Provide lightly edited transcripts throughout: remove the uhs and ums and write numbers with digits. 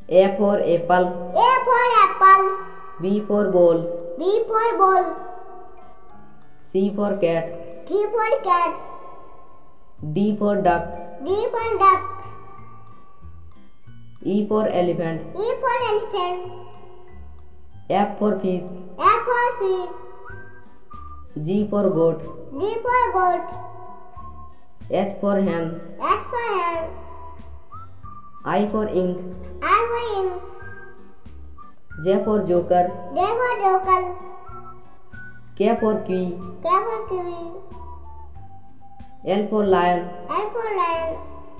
A for apple. A for apple. B for ball. B for ball. C for cat. C for cat. D for duck. D for duck. E for elephant. E for elephant. F for fish. F for fish. G for goat. G for goat. H for hen. H for hen. I for ink. I for ink. J for joker. J for joker. K for kiwi. K for kiwi. L for lion. L for lion.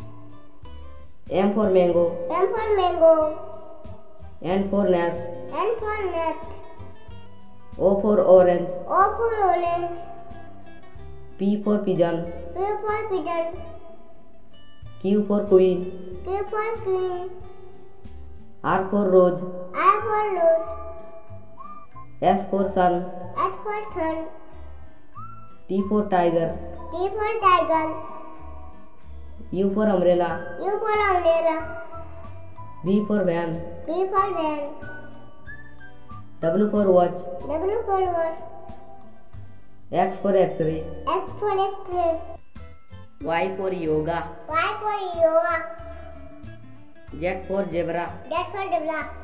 M for mango. M for mango. N for nest. N for nut. O for orange. O for orange. P for pigeon. P for pigeon. Q for queen. Q for queen. R for rose. R for rose. S for sun. S for sun. T for tiger. T for tiger. U for umbrella. U for umbrella. V for van. V for van. W for watch. W for watch. X for x-ray. X for X-ray. Y for yoga. Y for yoga. Z for zebra. Z for zebra.